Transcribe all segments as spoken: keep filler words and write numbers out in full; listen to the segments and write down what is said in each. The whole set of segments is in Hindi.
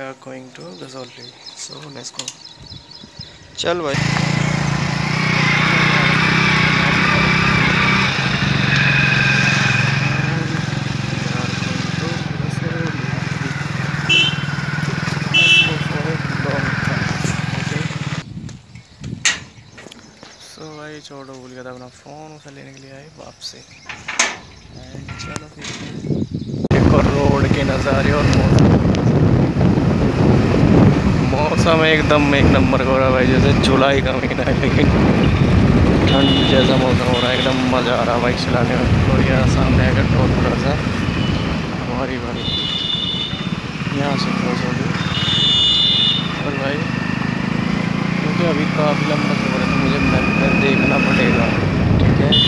are going to Gazoli, so let's go. चल भाई। सो भाई छोड़ो, भूल गया था अपना फ़ोन, उसे लेने के लिए आए वापसी। एंड चलो फिर एक और रोड के नज़ारे और मौसम मौसम एकदम एक नंबर का हो रहा है भाई, जैसे जुलाई का महीना है लेकिन ठंड जैसा मौसम हो रहा है। एकदम मज़ा आ रहा है बाइक चलाने में। और यहाँ सामने आएगा टोल प्लाजा हमारी भाई, यहाँ से क्रॉस होगी। और भाई क्योंकि अभी काफ़ी लंबा सफ़र है तो मुझे मैप में देखना पड़ेगा, ठीक है।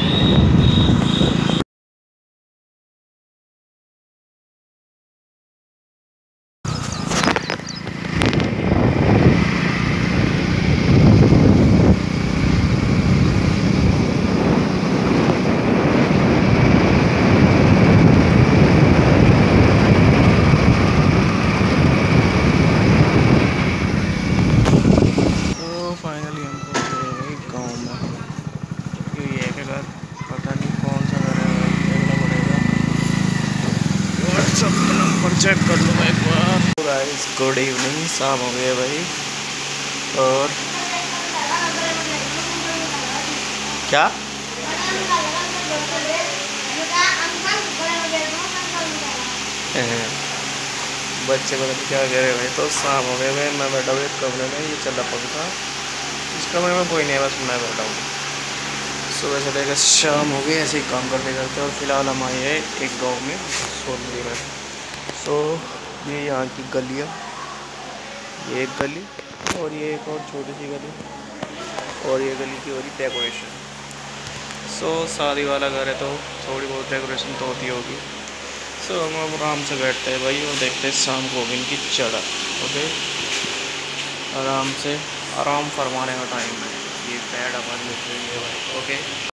फाइनली हम पहुँच गए गाँव में। ये है कि घर पता नहीं कौन सा घर है भाई, देखना पड़ेगा। व्हाट्सअप नंबर चेक कर लो एक बार। गाइस गुड इवनिंग, शाम हो गई है भाई। और क्या बच्चे पता नहीं क्या कह रहे भाई। तो शाम हो गए भाई, मैं बैठा हूँ एक कमरे में, ये चल रहा पंखा। इस कमरे में कोई नहीं है, बस मैं बैठा हूँ। सुबह से लेकर शाम हो गई ऐसे ही काम करते करते। और फिलहाल हम आए हैं एक गांव में, सोनली में। सो ये यहाँ की गलियाँ, ये एक गली और ये एक और छोटी सी गली, और ये गली की हो रही डेकोरेशन। सो शादी वाला घर है तो थोड़ी बहुत डेकोरेशन तो होती होगी। सो हम अब आराम से बैठते हैं भाई और देखते हैं शाम को होगी इनकी चढ़ा। ओके, आराम से आराम फरमाने का टाइम है। ये पैड हमारे लिए भाई। ओके।